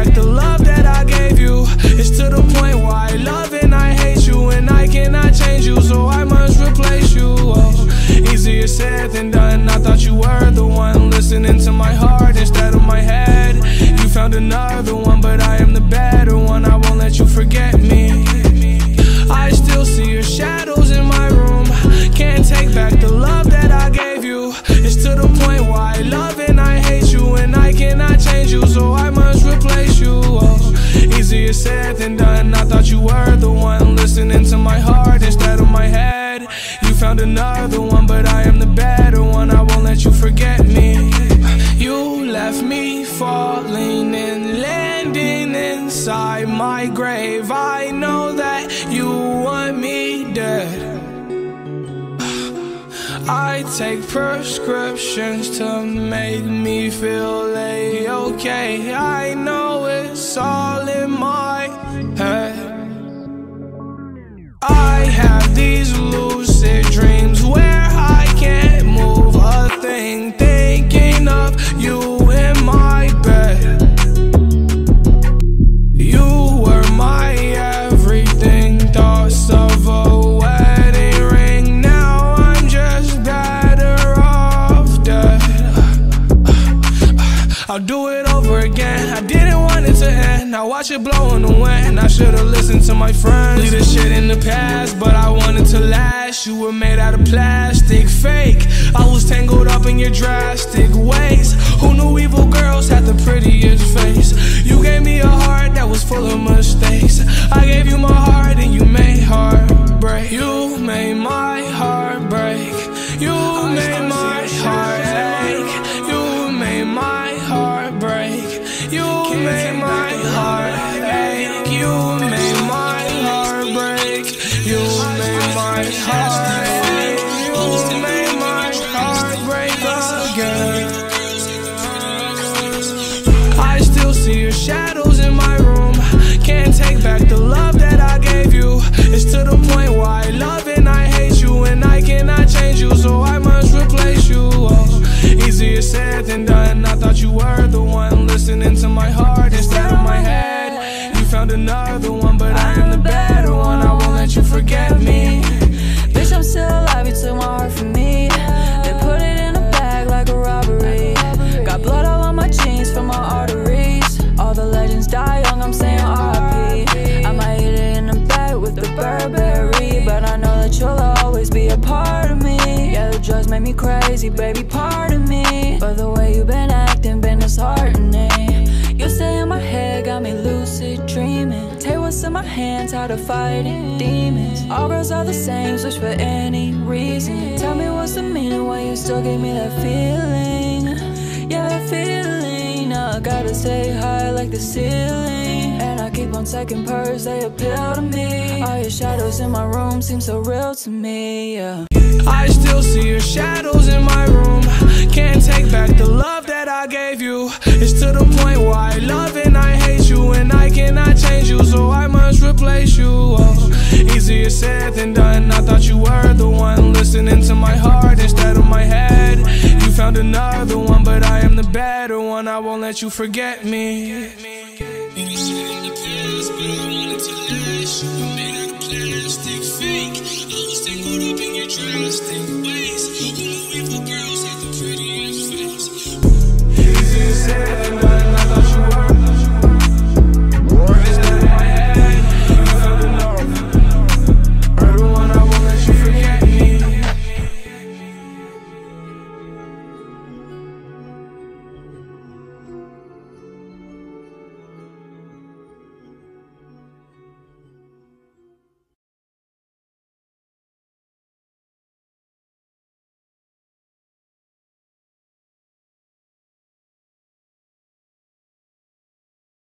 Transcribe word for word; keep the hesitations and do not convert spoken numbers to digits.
back the love that I gave you. It's to the point where I love and I hate you, and I cannot change you, so I must replace you. Oh, easier said than done. I thought you were the one listening to my heart instead of my head. You found another one, but I am the better one. I won't let you forget me. I still see your shadows in my room. Can't take back the love that I gave you. It's to the point where I love and I hate you, and I cannot change you, so I must replace you. Oh, easier said than done. I thought you were the one listening to my heart instead of my head. You found another one, but I am the better one. I won't let you forget me. You left me falling and landing inside my grave. I know that you want me dead. I take prescriptions to make me feel A-okay. I know it's all in my head. I have these lucid dreams where I can't move a thing, thinking of you in my bed. You were my everything, thoughts of a wedding ring. Now I'm just better off dead. I'll do it over again. I didn't want it to end. Now watch it blow in the wind. I should've listened to my friends. Leave this shit in the past, but I wanted to last. You were made out of plastic, fake. I was tangled up in your drastic ways. Who knew evil girls had the prettiest face? You gave me a heart that was full of mistakes. I gave you my heart and you made heartbreak. You made my heart break. You made my heart ache. You made my heart break. You made my heart ache. You made my heart break. You made my heart ache. You made my heart break again. I still see your shadows in my room. Can't take back the love that I gave you. It's to the point where I love and I hate you, and I cannot change you, so I must replace you. Oh, easier said than done. I thought you were the one listening to my heart instead of my head. You found another one, but I am the better one. I won't let you forget me. Bitch, I'm still alive, you took my heart from me. Then put it in a bag like a robbery. Got blood all on my jeans from my arteries. All the legends die young, I'm saying R I P. I might hit it in the bed with the Burberry, but I know that you'll always be a part of me. Yeah, the drugs make me crazy, baby, pardon me. But the way you been acting been disheartening. You stay in my head, got me lucid dreaming. Take what's in my hands, how to fight it, demons. All girls are the same, switch for any reason. Tell me what's the meaning, why you still give me that feeling. Yeah, that feeling. Now I gotta stay high like the ceiling, and I keep on taking purrs, they appeal to me. All your shadows in my room seem so real to me, yeah. I still see your shadows in my room. Can't take back the love that I gave you. It's to the point where I love and I hate you, and I cannot change you, so I must replace you. Oh, easier said than done. I thought you were the one listening to my heart instead of my head. You found another one, but I am the better one. I won't let you forget me.